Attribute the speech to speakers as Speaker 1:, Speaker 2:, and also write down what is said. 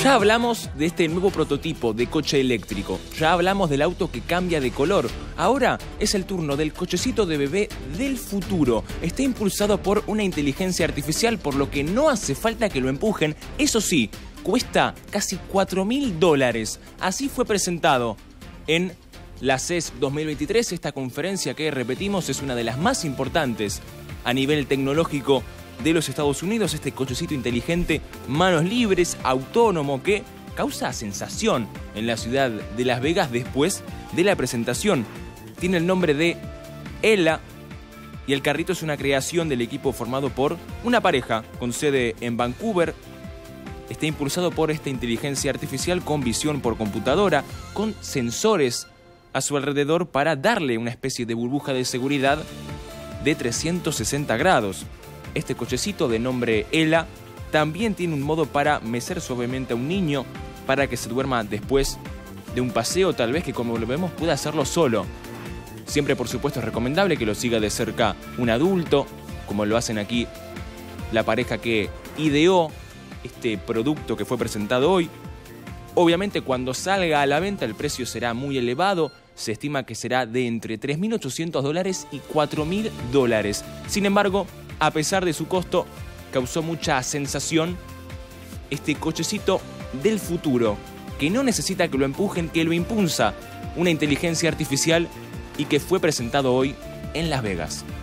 Speaker 1: Ya hablamos de este nuevo prototipo de coche eléctrico, ya hablamos del auto que cambia de color. Ahora es el turno del cochecito de bebé del futuro. Está impulsado por una inteligencia artificial, por lo que no hace falta que lo empujen. Eso sí, cuesta casi $4.000. Así fue presentado en la CES 2023, esta conferencia que, repetimos, es una de las más importantes a nivel tecnológico de los Estados Unidos. Este cochecito inteligente, manos libres, autónomo, que causa sensación en la ciudad de Las Vegas después de la presentación. Tiene el nombre de Ela y el carrito es una creación del equipo formado por una pareja con sede en Vancouver. Está impulsado por esta inteligencia artificial con visión por computadora, con sensores a su alrededor para darle una especie de burbuja de seguridad de 360 grados. Este cochecito de nombre Ela también tiene un modo para mecer suavemente a un niño para que se duerma después de un paseo, tal vez que, como lo vemos, pueda hacerlo solo. Siempre, por supuesto, es recomendable que lo siga de cerca un adulto, como lo hacen aquí la pareja que ideó este producto que fue presentado hoy. Obviamente, cuando salga a la venta el precio será muy elevado. Se estima que será de entre $3.800 y $4.000. Sin embargo, a pesar de su costo, causó mucha sensación este cochecito del futuro, que no necesita que lo empujen, que lo impulsa una inteligencia artificial y que fue presentado hoy en Las Vegas.